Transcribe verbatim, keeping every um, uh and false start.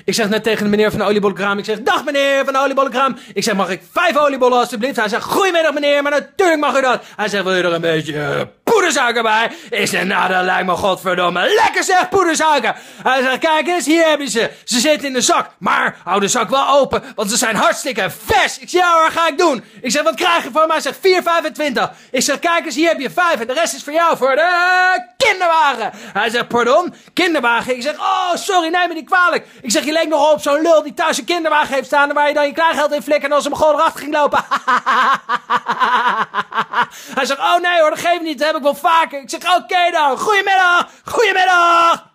Ik zeg net tegen de meneer van de oliebollenkraam. Ik zeg, dag meneer van de oliebollenkraam. Ik zeg, mag ik vijf oliebollen alstublieft? Hij zegt, goedemiddag meneer, maar natuurlijk mag u dat. Hij zegt, wil je er een beetje uh, poedersuiker bij? Ik zeg, nou dat lijkt me godverdomme lekker zeg, poedersuiker. Hij zegt, kijk eens, hier heb je ze. Ze zitten in de zak. Maar hou de zak wel open, want ze zijn hartstikke vers. Ik zeg, ja hoor, ga ik doen. Ik zeg, wat krijg je voor mij? Hij zegt, vier vijfentwintig. Ik zeg, kijk eens, hier heb je vijf en de rest is voor jou voor de kinderwagen. Hij zegt, pardon, kinderwagen? Ik zeg, oh sorry, neem me niet kwalijk. Ik zeg, je leek nog op zo'n lul die thuis een kinderwagen heeft staan en waar je dan je kleingeld in flikken en als hem gewoon erachter ging lopen. Hij zegt, oh nee hoor, dat geeft niet, dat heb ik wel vaker. Ik zeg, oké okay dan, goedemiddag, goedemiddag.